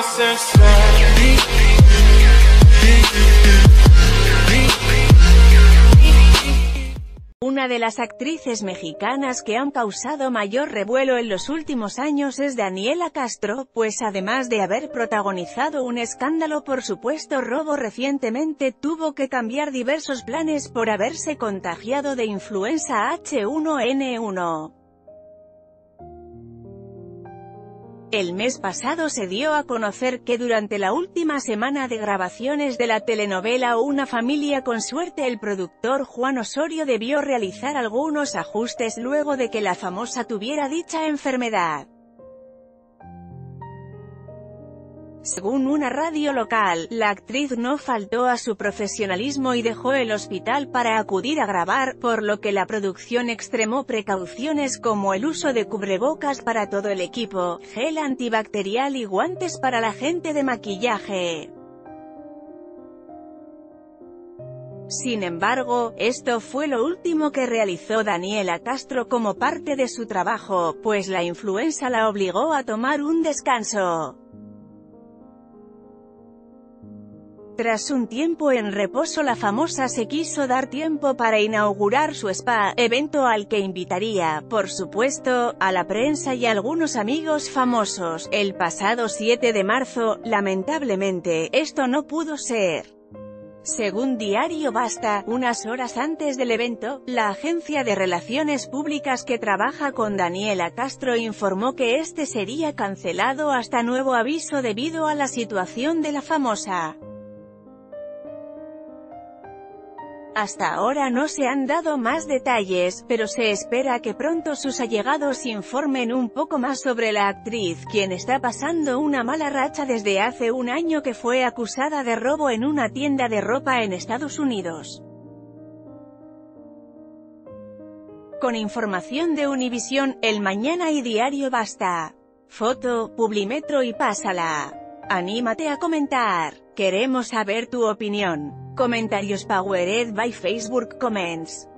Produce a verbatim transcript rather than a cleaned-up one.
Una de las actrices mexicanas que han causado mayor revuelo en los últimos años es Daniela Castro, pues además de haber protagonizado un escándalo por supuesto robo recientemente, tuvo que cambiar diversos planes por haberse contagiado de influenza H uno N uno. El mes pasado se dio a conocer que durante la última semana de grabaciones de la telenovela Una familia con suerte, el productor Juan Osorio debió realizar algunos ajustes luego de que la famosa tuviera dicha enfermedad. Según una radio local, la actriz no faltó a su profesionalismo y dejó el hospital para acudir a grabar, por lo que la producción extremó precauciones como el uso de cubrebocas para todo el equipo, gel antibacterial y guantes para la gente de maquillaje. Sin embargo, esto fue lo último que realizó Daniela Castro como parte de su trabajo, pues la influenza la obligó a tomar un descanso. Tras un tiempo en reposo, la famosa se quiso dar tiempo para inaugurar su spa, evento al que invitaría, por supuesto, a la prensa y a algunos amigos famosos. El pasado siete de marzo, lamentablemente, esto no pudo ser. Según Diario Basta, unas horas antes del evento, la agencia de relaciones públicas que trabaja con Daniela Castro informó que este sería cancelado hasta nuevo aviso debido a la situación de la famosa. Hasta ahora no se han dado más detalles, pero se espera que pronto sus allegados informen un poco más sobre la actriz, quien está pasando una mala racha desde hace un año que fue acusada de robo en una tienda de ropa en Estados Unidos. Con información de Univisión, El Mañana y Diario Basta. Foto, Publimetro y pásala. Anímate a comentar. Queremos saber tu opinión. Comentarios powered by Facebook Comments.